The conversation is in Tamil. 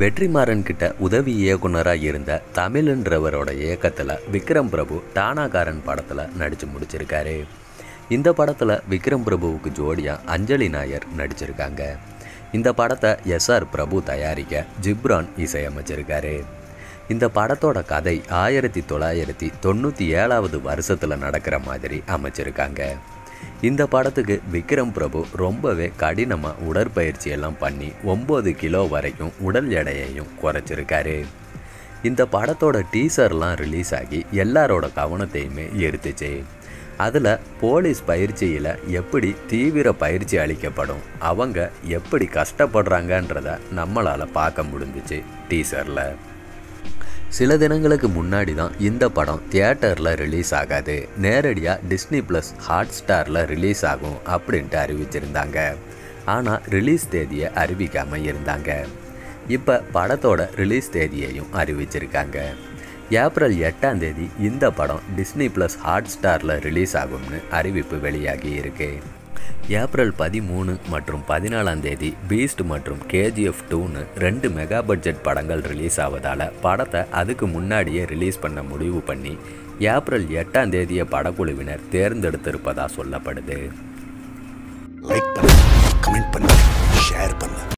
வெற்றிமாறன் கிட்ட உதவி இயக்குனராக இருந்த தமிழ்ன்றவரோட இயக்கத்தில் விக்ரம் பிரபு டானாகாரன் படத்தில் நடித்து முடிச்சிருக்காரு. இந்த படத்தில் விக்ரம் பிரபுவுக்கு ஜோடியாக அஞ்சலி நாயர் நடிச்சிருக்காங்க. இந்த படத்தை எஸ்ஆர் பிரபு தயாரிக்க ஜிப்ரான் இசையமைச்சிருக்காரு. இந்த படத்தோட கதை 1997 வருஷத்தில் நடக்கிற மாதிரி அமைச்சிருக்காங்க. இந்த படத்துக்கு விக்ரம் பிரபு ரொம்பவே கடினமாக உடற்பயிற்சி எல்லாம் பண்ணி 9 கிலோ வரைக்கும் உடல் எடையையும் குறைச்சிருக்காரு. இந்த படத்தோட டீசர்லாம் ரிலீஸ் ஆகி எல்லாரோட கவனத்தையுமே ஈர்த்துச்சு. அதில் போலீஸ் பயிற்சியில் எப்படி தீவிர பயிற்சி அளிக்கப்படும், அவங்க எப்படி கஷ்டப்படுறாங்கன்றத நம்மளால் பார்க்க முடிஞ்சிச்சு டீசரில். சில தினங்களுக்கு முன்னாடி தான் இந்த படம் தியேட்டரில் ரிலீஸ் ஆகாது, நேரடியாக டிஸ்னி ப்ளஸ் ஹாட்ஸ்டாரில் ரிலீஸ் ஆகும் அப்படின்ட்டு அறிவிச்சிருந்தாங்க. ஆனால் ரிலீஸ் தேதியை அறிவிக்காமல் இருந்தாங்க. இப்போ படத்தோட ரிலீஸ் தேதியையும் அறிவிச்சிருக்காங்க. ஏப்ரல் 8 இந்த படம் டிஸ்னி ப்ளஸ் ஹாட்ஸ்டாரில் ரிலீஸ் ஆகும்னு அறிவிப்பு வெளியாகி இருக்கு. ஏப்ரல் 13 மற்றும் 14 பீஸ்ட் மற்றும் KGF 2ன்னு 2 மெகா பட்ஜெட் படங்கள் ரிலீஸ் ஆவதால் படத்தை அதுக்கு முன்னாடியே ரிலீஸ் பண்ண முடிவு பண்ணி ஏப்ரல் 8 படக்குழுவினர் தேர்ந்தெடுத்திருப்பதாக சொல்லப்படுது. லைக் பண்ணுங்க, கமெண்ட் பண்ணுங்க, ஷேர் பண்ணுங்க.